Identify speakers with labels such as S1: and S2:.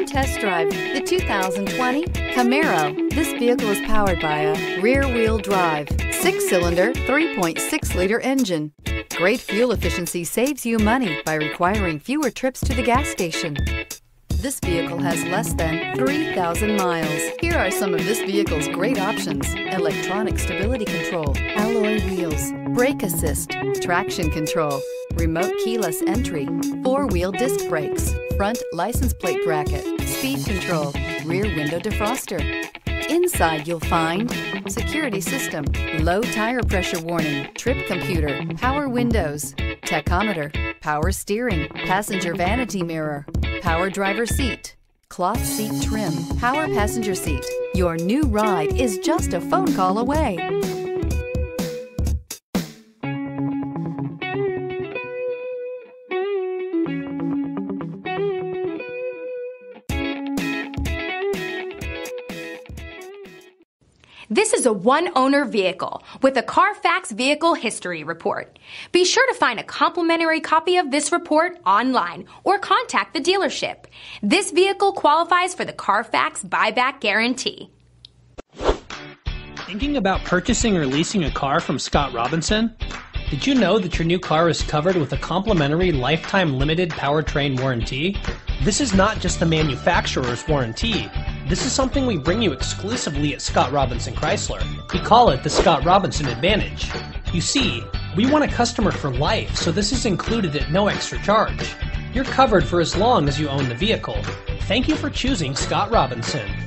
S1: test drive the 2020 Camaro. This vehicle is powered by a rear-wheel drive, 6-cylinder, 3.6-liter engine. Great fuel efficiency saves you money by requiring fewer trips to the gas station. This vehicle has less than 3,000 miles. Here are some of this vehicle's great options: electronic stability control, alloy wheels, brake assist, traction control, remote keyless entry, 4-wheel disc brakes, front license plate bracket, speed control, rear window defroster. Inside you'll find security system, low tire pressure warning, trip computer, power windows, tachometer, power steering, passenger vanity mirror, power driver seat, cloth seat trim, power passenger seat. Your new ride is just a phone call away.
S2: This is a one-owner vehicle with a CARFAX Vehicle History Report. Be sure to find a complimentary copy of this report online or contact the dealership. This vehicle qualifies for the CARFAX Buyback Guarantee.
S3: Thinking about purchasing or leasing a car from Scott Robinson? Did you know that your new car is covered with a complimentary lifetime limited powertrain warranty? This is not just the manufacturer's warranty. This is something we bring you exclusively at Scott Robinson Chrysler. We call it the Scott Robinson Advantage. You see, we want a customer for life, so this is included at no extra charge. You're covered for as long as you own the vehicle. Thank you for choosing Scott Robinson.